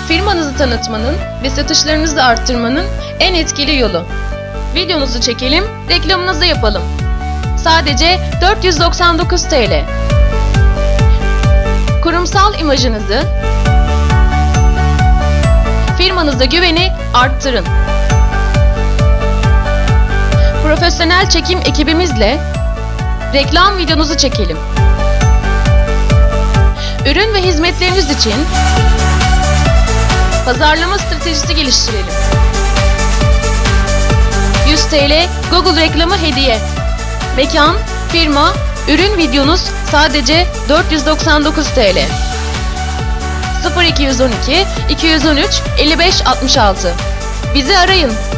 firmanızı tanıtmanın ve satışlarınızı arttırmanın en etkili yolu. Videonuzu çekelim, reklamınızı yapalım. Sadece 499 TL. Kurumsal imajınızı, firmanıza güveni arttırın. Profesyonel çekim ekibimizle reklam videonuzu çekelim. Ürün ve hizmetleriniz için pazarlama stratejisi geliştirelim. 100 TL Google reklamı hediye. Mekan, firma, ürün videonuz sadece 499 TL. 0212 213 55 66. Bizi arayın.